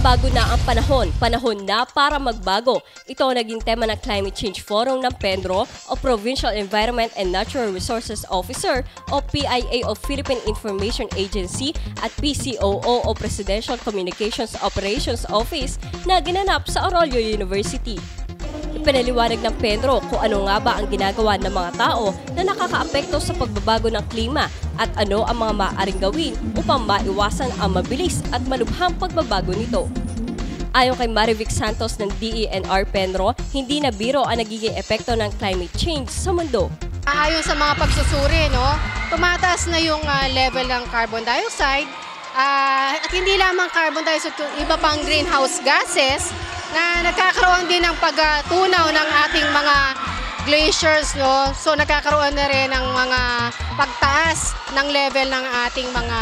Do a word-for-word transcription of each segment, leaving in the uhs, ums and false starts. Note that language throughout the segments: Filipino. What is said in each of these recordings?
Nagbabago na ang panahon. Panahon na para magbago. Ito ang naging tema ng Climate Change Forum ng Pendro o Provincial Environment and Natural Resources Officer o P I A o Philippine Information Agency at P C O O o Presidential Communications Operations Office na ginanap sa Arroyo University. Ipinaliwanag ng Pendro kung ano nga ba ang ginagawa ng mga tao na nakakaapekto sa pagbabago ng klima at ano ang mga maaaring gawin upang maiwasan ang mabilis at malubhang pagbabago nito. Ayon kay Marivic Santos ng D E N R Pendro, hindi na biro ang nagiging epekto ng climate change sa mundo. Ayon sa mga pagsusuri, no, tumataas na yung uh, level ng carbon dioxide uh, at hindi lamang carbon dioxide, iba pang greenhouse gases na nagkakaroon din ng pagtunaw ng ating mga glaciers, no? So nagkakaroon na rin ng mga pagtaas ng level ng ating mga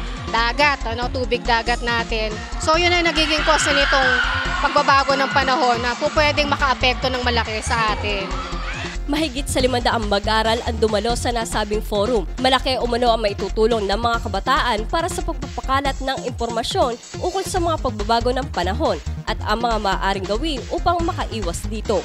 dagat, ano, tubig dagat natin. So yun ay nagiging cause nitong pagbabago ng panahon na po pwedeng makaapekto ng malaki sa atin. Mahigit sa limandaang mag-aral ang dumalo sa nasabing forum. Malaki umano ang maitutulong ng mga kabataan para sa pagpapakalat ng impormasyon ukol sa mga pagbabago ng panahon at ang mga maaaring gawin upang makaiwas dito.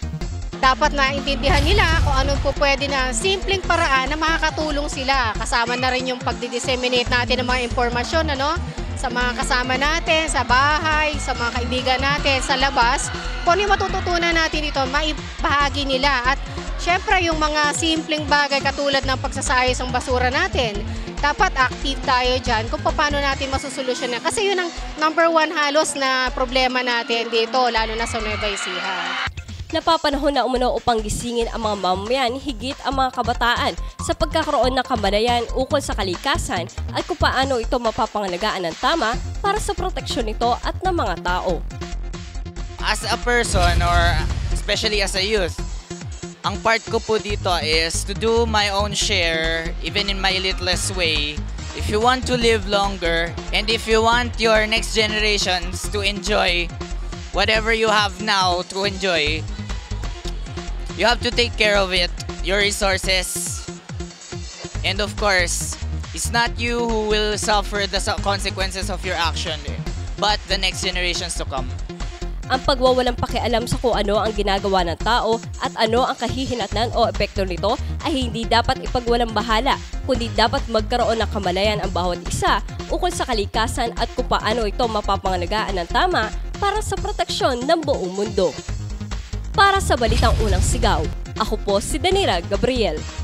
Dapat naintindihan nila kung anong po pwede na simpleng paraan na makakatulong sila. Kasama na rin yung pagdi-disseminate natin ng mga impormasyon, ano, sa mga kasama natin, sa bahay, sa mga kaibigan natin, sa labas. Kung ano yung matututunan natin dito, maibahagi nila. At syempre yung mga simpleng bagay katulad ng pagsasayos ng basura natin, dapat active tayo dyan kung paano natin masusolusyonan. Kasi yun ang number one halos na problema natin dito, lalo na sa Nueva Ecija. Napapanahon na umano upang gisingin ang mga mamamayan, higit ang mga kabataan sa pagkakaroon ng kamalayan ukol sa kalikasan at kung paano ito mapapangalagaan ng tama para sa proteksyon nito at ng mga tao. As a person or especially as a youth, ang part ko po dito is to do my own share even in my littlest way. If you want to live longer and if you want your next generations to enjoy whatever you have now to enjoy, you have to take care of it, your resources. And of course, it's not you who will suffer the consequences of your action, but the next generations to come. Ang pagwawalang pakialam sa kung ano ang ginagawa ng tao at ano ang kahihinatnan o epekto nito ay hindi dapat ipagwalang bahala, kundi dapat magkaroon ng kamalayan ang bawat isa ukol sa kalikasan at kung paano ito mapapangalagaan ng tama para sa proteksyon ng buong mundo. Para sa Balitang Unang Sigaw, ako po si Danira Gabriel.